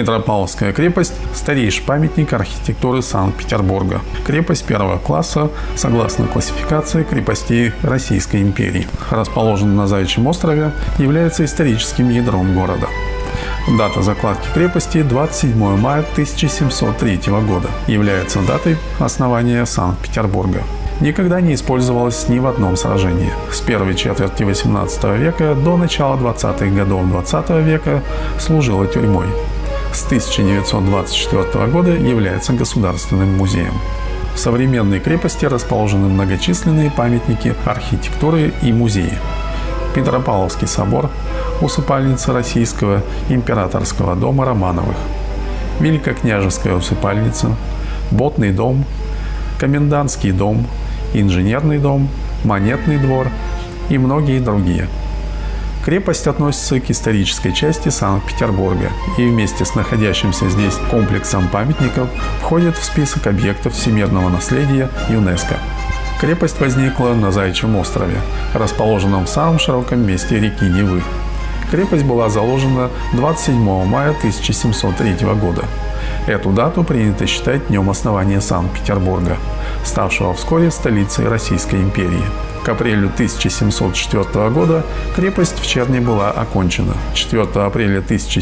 Петропавловская крепость – старейший памятник архитектуры Санкт-Петербурга. Крепость первого класса, согласно классификации крепостей Российской империи. Расположена на Заячьем острове, является историческим ядром города. Дата закладки крепости – 27 мая 1703 года. Является датой основания Санкт-Петербурга. Никогда не использовалась ни в одном сражении. С первой четверти XVIII века до начала 20-х годов XX века служила тюрьмой. С 1924 года является государственным музеем. В современной крепости расположены многочисленные памятники архитектуры и музеи. Петропавловский собор, усыпальница Российского императорского дома Романовых, Великокняжеская усыпальница, Ботный дом, Комендантский дом, Инженерный дом, Монетный двор и многие другие. Крепость относится к исторической части Санкт-Петербурга и вместе с находящимся здесь комплексом памятников входит в список объектов всемирного наследия ЮНЕСКО. Крепость возникла на Заячьем острове, расположенном в самом широком месте реки Невы. Крепость была заложена 27 мая 1703 года. Эту дату принято считать днем основания Санкт-Петербурга, ставшего вскоре столицей Российской империи. К апрелю 1704 года крепость в Черне была окончена. 4 апреля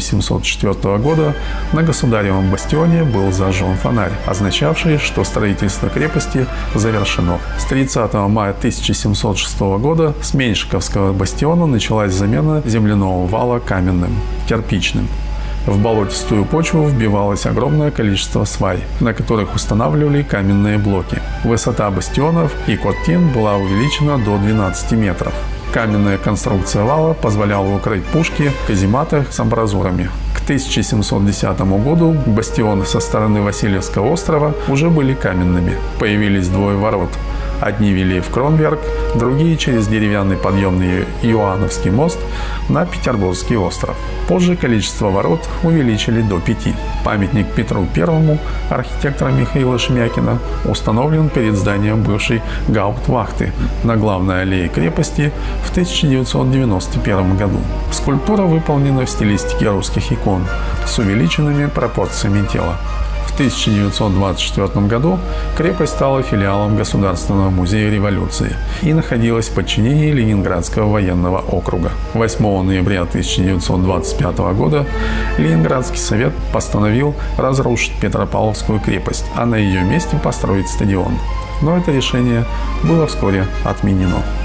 1704 года на Государевом бастионе был зажжен фонарь, означавший, что строительство крепости завершено. С 30 мая 1706 года с Меньшиковского бастиона началась замена земляного вала каменным, кирпичным. В болотистую почву вбивалось огромное количество свай, на которых устанавливали каменные блоки. Высота бастионов и куртин была увеличена до 12 метров. Каменная конструкция вала позволяла укрыть пушки в казематах с амбразурами. К 1710 году бастионы со стороны Васильевского острова уже были каменными. Появились двое ворот. Одни вели в Кронверк, другие через деревянный подъемный Иоанновский мост на Петербургский остров. Позже количество ворот увеличили до 5. Памятник Петру I архитектора Михаила Шемякина установлен перед зданием бывшей гауптвахты на главной аллее крепости в 1991 году. Скульптура выполнена в стилистике русских икон с увеличенными пропорциями тела. В 1924 году крепость стала филиалом Государственного музея революции и находилась в подчинении Ленинградского военного округа. 8 ноября 1925 года Ленинградский совет постановил разрушить Петропавловскую крепость, а на ее месте построить стадион. Но это решение было вскоре отменено.